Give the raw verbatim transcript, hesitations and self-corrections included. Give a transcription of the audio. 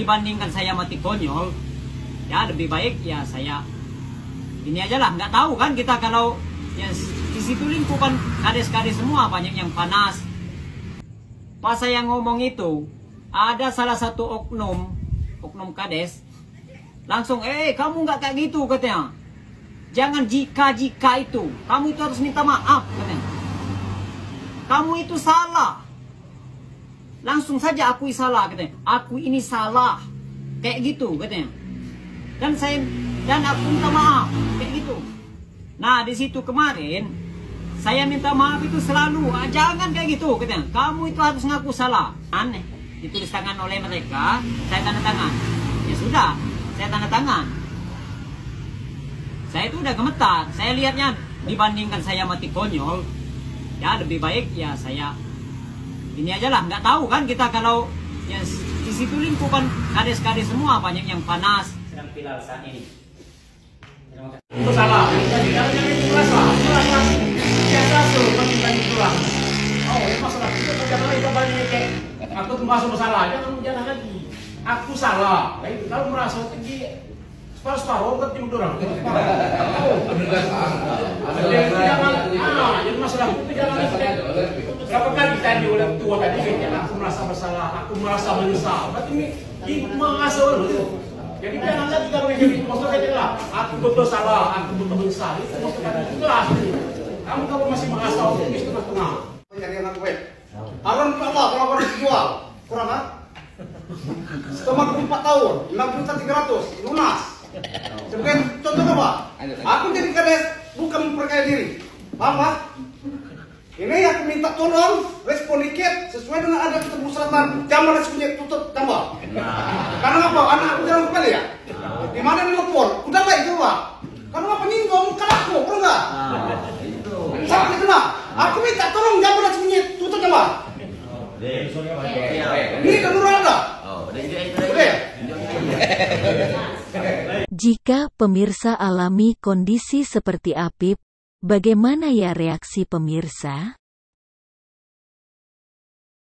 dibandingkan saya mati konyol, ya lebih baik ya saya ini aja lah. Nggak tahu kan kita kalau ya di situ lingkupan kades-kades semua, banyak yang panas. Pas saya ngomong itu, ada salah satu oknum oknum kades langsung, eh kamu nggak kayak gitu katanya. Jangan jika-jika itu, kamu itu harus minta maaf katanya. Kamu itu salah. Langsung saja akui salah katanya. Aku ini salah. Kayak gitu katanya. Dan saya dan aku minta maaf kayak gitu. Nah, di situ kemarin saya minta maaf itu selalu, ah, jangan kayak gitu katanya. Kamu itu harus ngaku salah. Aneh. Ditulis tangan oleh mereka, saya tanda tangan. Ya sudah, saya tanda tangan. Saya itu udah gemetar. Saya lihatnya dibandingkan saya mati konyol, ya lebih baik ya saya ini aja lah. Nggak tahu kan kita kalau ya di situ lingkupan kades-kades semua, banyak yang panas. Sedang viral saat ini. Itu salah. Jadi kalau jangan itu merasa, merasa biasa tuh pemerintahan kurang. Oh, ini masalah itu jangan lagi kabarnya kayak aku tuh masuk masalah. Jangan jangan lagi. Aku salah. Baik, kalau merasa tinggi separuh-separuh kan tim dorang. Jangan, ah, jadi masalah itu jangan kayak berapa kali tadi oleh tua tadi kayaknya aku merasa bersalah, aku merasa menyesal. Berarti ini di mengasah dulu. Jadi jangan lagi kalau jadi maksudnya kayak lah, aku betul salah, aku betul menyesal. Itu maksudnya jelas. Kamu kalau masih mengasah itu setengah-setengah. Jadi anak web. Aron Allah kalau baru dijual kurang ah? Setelah empat tahun, enam juta tiga ratus lunas. Sebagai contoh apa? Aku jadi kades bukan memperkaya diri. Paham Pak? Ini aku minta tolong respon dikit sesuai dengan ada keterbusan jam responnya tutup tambah. Karena apa? Anak aku jalan kembali ya. Di mana nelfon? Udah lah itu Pak. Karena apa nyinggung kan aku, betul nggak? Sampai itu nah. Aku minta tolong jam responnya tutup tambah. Ini kan udah ada. Udah ya? Jika pemirsa alami kondisi seperti Apip, bagaimana ya reaksi pemirsa?